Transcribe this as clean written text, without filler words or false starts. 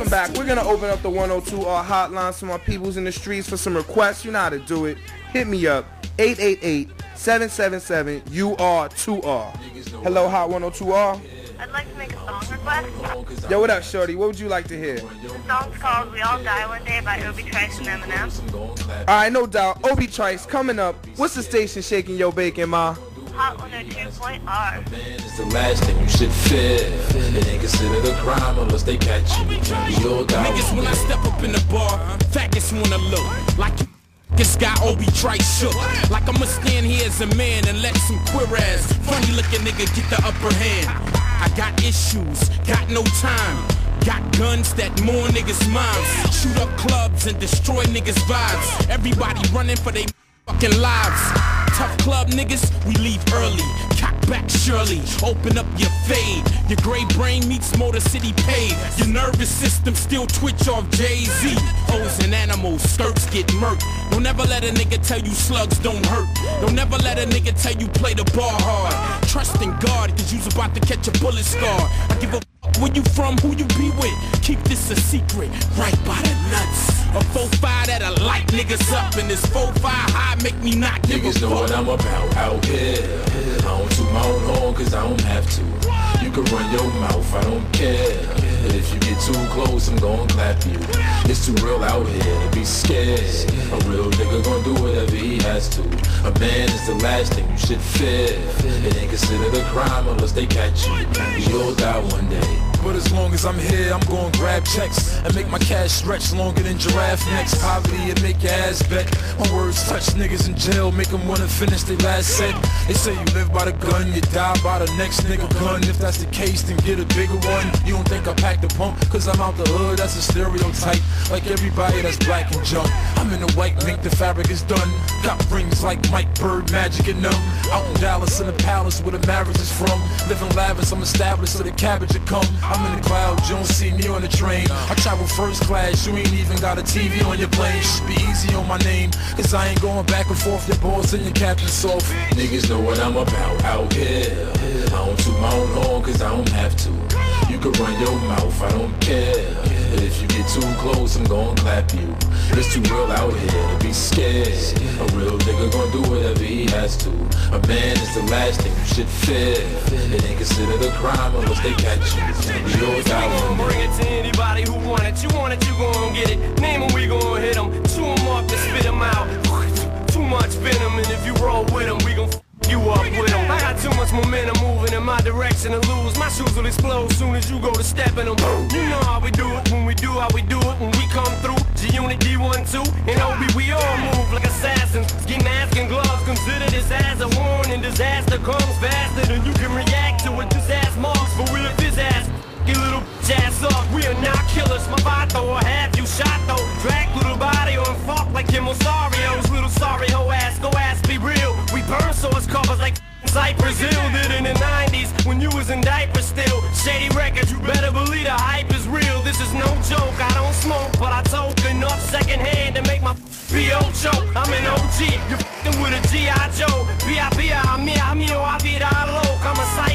welcome back. We're gonna open up the 102R hotline so my peoples in the streets for some requests. You know how to do it. Hit me up, 888-777-UR2R. Hello, Hot 102R. I'd like to make a song request. Yo, what up, shorty? What would you like to hear? The song's called We All Die One Day by Obi Trice and Eminem. Alright, no doubt. Obi Trice coming up. What's the station shaking your bacon, ma? Hot 102.R. It's the last thing you should fear. It ain't considered a crime unless they catch you. Niggas, when I step up in the bar, faggots wanna look like this guy Obi Trice shook. Like I'ma stand here as a man and let some queer ass funny looking nigga get the upper hand. I got issues, got no time. Got guns that more niggas' moms. Shoot up clubs and destroy niggas' vibes. Everybody running for their fucking lives. Tough club niggas, we leave early. Cock back surely, open up your fade. Your gray brain meets Motor City pave. Your nervous system still twitch off Jay-Z. O's and animals, skirts get murked. Don't ever let a nigga tell you slugs don't hurt. Don't ever let a nigga tell you play the bar hard. Trust in God, cause you's about to catch a bullet scar. I give a fuck where you from, who you be with. Keep this a secret, right by the nuts. A 4-5 that'll light niggas up, and this 4-5 high make me not give a Niggas know what I'm about out here. I don't toot my own horn cause I don't have to. You can run your mouth, I don't care. But if you get too close, I'm gon' clap you. It's too real out here to be scared. A real nigga gon' do whatever he has to. A man is the last thing you should fear. It ain't considered a crime unless they catch you. We all die one day. But as long as I'm here, I'm gon' grab checks and make my cash stretch longer than giraffe necks. Poverty and make your ass bet. My words touch niggas in jail, make them wanna finish their last set. They say you live by the gun, you die by the next nigga gun. If that's the case, then get a bigger one. You don't think I packed the pump, cause I'm out the hood, that's a stereotype. Like everybody that's black and junk. I'm in the white mink, the fabric is done. Got rings like Mike Bird, Magic and them. Out in Dallas in the palace where the marriage is from. Living lavish, I'm established so the cabbage will come. I'm in the clouds, you don't see me on the train. I travel first class, you ain't even got a TV on your plane. Should be easy on my name, cause I ain't going back and forth. Your boss and your captain soft. Niggas know what I'm about out here. I don't toot my own horn cause I don't have to. You can run your mouth, I don't care. But if you get too close, I'm gon' clap you. It's too real out here to be scared. A real nigga gon' do whatever he has to. A man is the last thing you should fear. It ain't considered a crime unless they catch you. We all die one day. Bring it to anybody who want it. You want it, you gon' get it. Name them, we gon' hit them. Chew them up and spit them out. Too much venom, and if you roll with them, we gon' you up with them. I got too much momentum moving in my direction to lose. My shoes will explode soon as you go to step in them. You know how we do it, when we do how we do it, when we come through. G-Unit, D1-2, and OB, we all move like assassins. Ski mask and gloves, consider this as a warning. Disaster comes faster than you can react to it. This ass marks, but we lift his ass. You little ass up, we are not killers. My vato or half you shot though. Drag little body on fuck like Kim Osario's. Little sorry ho ass, go ass be real. We burn source covers like Cypress Hill did in the 90s when you was in diapers still. Shady records, you better believe the hype is real. This is no joke, I don't smoke, but I toke enough secondhand to make my P.O. choke. I'm an OG, you f***ing with a G.I. Joe. B.I.B.I. mio, I vida loc. I'm a